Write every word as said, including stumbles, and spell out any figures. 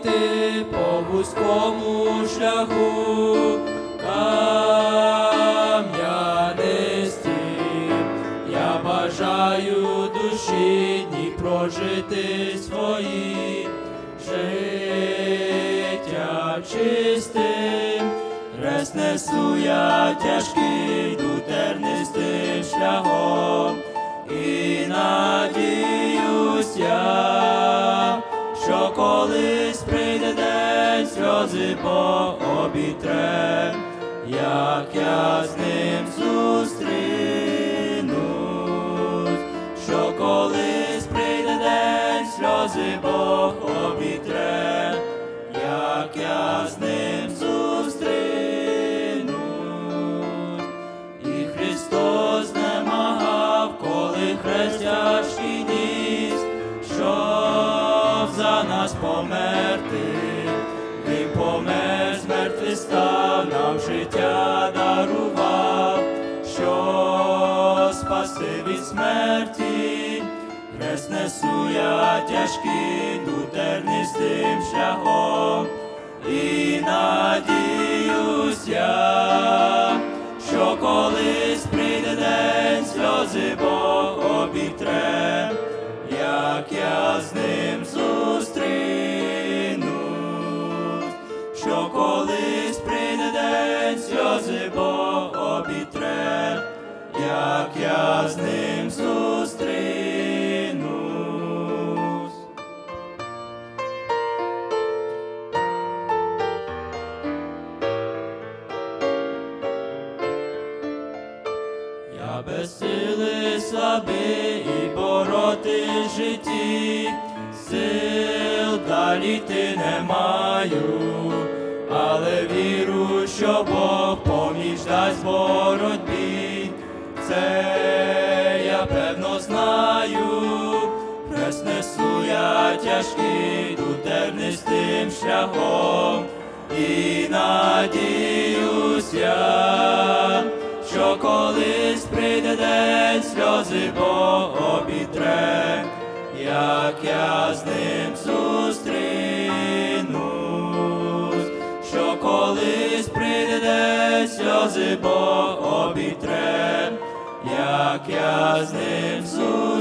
йти по вузькому шляху, кам'янистім. Я бажаю душі дні прожити свої, життя чистим. Хрест несу я тяжкий, йду тернистим шляхом, і надіюсь я, що колись прийде день, сльози пообітре, як я з ним зустрінусь, що колись прийде день, сльози Бог обітре, як я з ним зустрінусь. І Христос знемагав, коли хрест тяжкий ніс, щоб за нас померти. Він помер, з мертвих став, нам життя дарував, що спасти від смерті. Хрест несу я тяжкий, йду тернистим шляхом, і надіюсь я, що колись прийде день, сльози Бог обітре, як я з ним зустрінусь, що колись прийде день, сльози Бог обітре, як я з ним зустрінусь. Я без сили слабий і бороти в житті, сил далі йти не маю, але віру, що Бог поміж дасть боротьбі, це я певно знаю. Хрест несу я тяжкий, йду тернистим шляхом, і надіюсь я, що колись прийде день, сльози Бог обітре, як я з ним зустрінусь, що колись прийде день, сльози Бог обітре, як я з ним зустрінусь.